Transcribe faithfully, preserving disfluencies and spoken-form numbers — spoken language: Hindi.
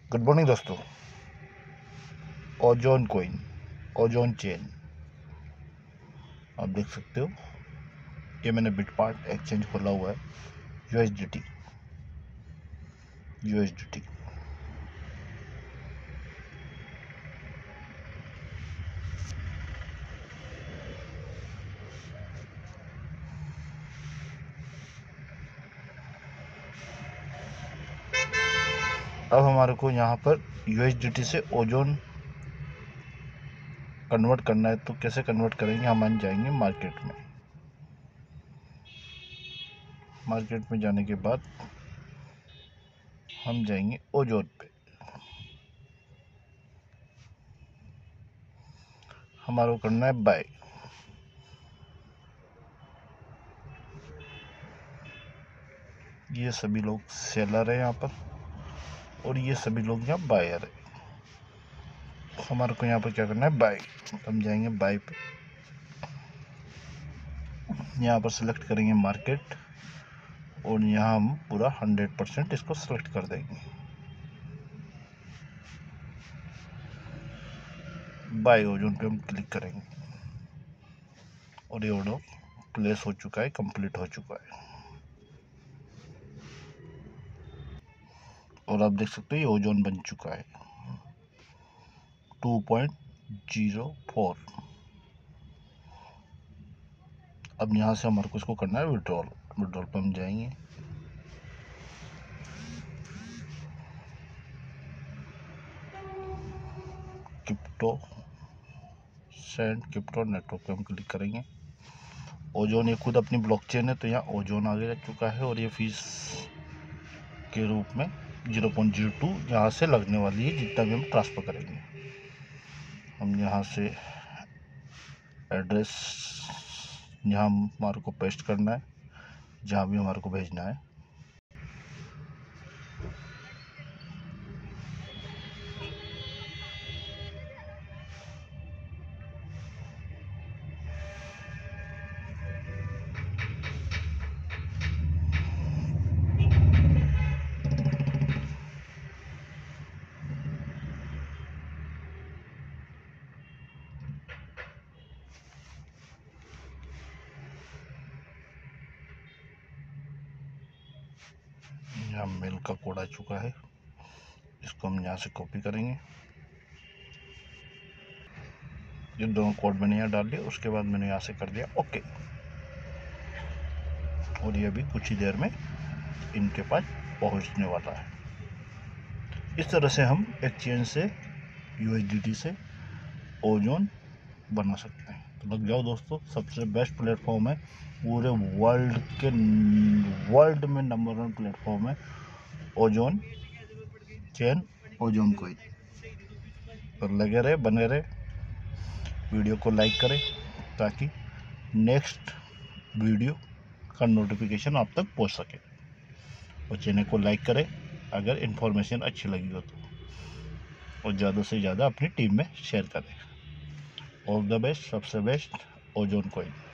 गुड मॉर्निंग दोस्तों। ओजोन कोइन, ओजोन चेन आप देख सकते हो। ये मैंने बिटपार्ट एक्सचेंज खोला हुआ है। यूएसडीटी यूएसडीटी अब हमारे को यहाँ पर यूएसडीटी से ओजोन कन्वर्ट करना है, तो कैसे कन्वर्ट करेंगे? हम जाएंगे मार्केट में। मार्केट में जाने के बाद हम जाएंगे ओजोन पे। हमारे को करना है बाय। ये सभी लोग सेलर है यहाँ पर और ये सभी लोग यहाँ बायर है। हमारे को यहाँ पर क्या करना है? बाय। हम जाएंगे बाय पे। यहाँ पर सिलेक्ट करेंगे मार्केट और यहाँ हम पूरा हंड्रेड परसेंट इसको सिलेक्ट कर देंगे। बाय ओजोन पे हम क्लिक करेंगे और ये ऑर्डर प्लेस हो चुका है, कंप्लीट हो चुका है। और आप देख सकते हो ये ओजोन बन चुका है टू पॉइंट ज़ीरो फोर। अब यहाँ से हमारे को इसको करना है विड्रॉल। विड्रॉल पे हम जाएंगे। क्रिप्टो सेंड क्रिप्टो नेटवर्क पे हम क्लिक करेंगे। ओजोन ये खुद अपनी ब्लॉकचेन है, तो यहाँ ओजोन आगे रख चुका है और ये फीस के रूप में ज़ीरो पॉइंट ज़ीरो टू यहाँ से लगने वाली है जितना भी हम ट्रांसफ़र करेंगे। हम यहाँ से एड्रेस यहाँ हमारे को पेस्ट करना है, जहाँ भी हमारे को भेजना है। यहाँ मेल का कोड आ चुका है, इसको हम यहाँ से कॉपी करेंगे। ये दोनों कोड मैंने यहाँ डाल दिया, उसके बाद मैंने यहाँ से कर दिया ओके। और ये भी कुछ ही देर में इनके पास पहुँचने वाला है। इस तरह से हम एक्सचेंज से यूएसडीटी से ओजोन बना सकते हैं। तो लग जाओ दोस्तों, सबसे बेस्ट प्लेटफॉर्म है पूरे वर्ल्ड के, वर्ल्ड में नंबर वन प्लेटफॉर्म है ओजोन चेन, ओजोन कोइन। पर लगे रहे, बने रहे, वीडियो को लाइक करें ताकि नेक्स्ट वीडियो का नोटिफिकेशन आप तक पहुंच सके। और चैनल को लाइक करें अगर इन्फॉर्मेशन अच्छी लगी हो तो, और ज़्यादा से ज़्यादा अपनी टीम में शेयर करें। ऑल द बेस्ट, सबसे बेस्ट ओजोन कोइन।